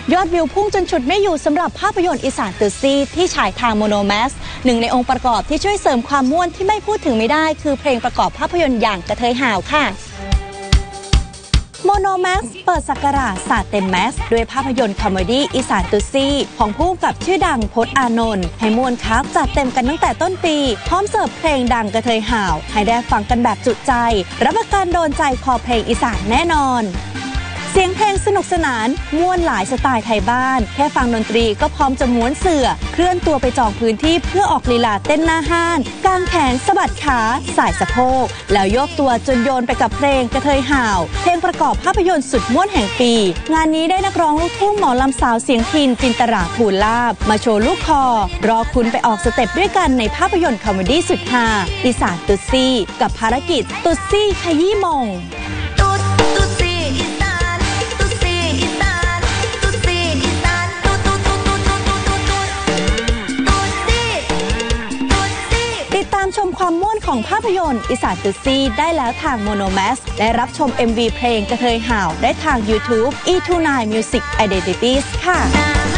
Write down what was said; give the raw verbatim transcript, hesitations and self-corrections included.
ยอดวิวพุ่งจนฉุดไม่อยู่สำหรับภาพยนตร์อีสานตุซี่ที่ฉายทางโมโนแม็กซ์หนึ่งในองค์ประกอบที่ช่วยเสริมความม่วนที่ไม่พูดถึงไม่ได้คือเพลงประกอบภาพยนตร์อย่างกระเทยห่าวค่ะโมโนแม็กซ์เปิดศักราชศาสตร์เต็มแม็กซ์ด้วยภาพยนตร์คอมเมดี้อีสานตุซี่ของผู้กำกับชื่อดังพจน์อานนท์ให้มวลคักจัดเต็มกันตั้งแต่ต้นปีพร้อมเสิร์ฟเพลงดังกระเทยห่าวให้ได้ฟังกันแบบจุใจรับประกันโดนใจคอเพลงอีสานแน่นอนเสียงเพลงสนุกสนานม่วนหลายสไตล์ไทยบ้านแค่ฟังดนตรีก็พร้อมจะม้วนเสื่อเคลื่อนตัวไปจองพื้นที่เพื่อออกลีลาเต้นหน้าห้านกางแขนสะบัดขาสายสะโพกแล้วโยกตัวจนโยนไปกับเพลงกระเทยห่าวเพลงประกอบภาพยนตร์สุดม่วนแห่งปีงานนี้ได้นักร้องลูกทุ่งหมอลำสาวเสียงพินจินตราภูลาภมาโชว์ลูกคอรอคุณไปออกสเต็ปด้วยกันในภาพยนตร์คอมเมดี้สุดฮาอีสานตุซี่กับภารกิจตุซี่ขยี้มงติดตามชมความม่วนของภาพยนตร์อีสานตุซี่ได้แล้วทางโมโนแม็กซ์และรับชม เอ็ม วี เพลงกระเทยห่าวได้ทาง YouTube อี ทู ไนน์ Music Identities ค่ะ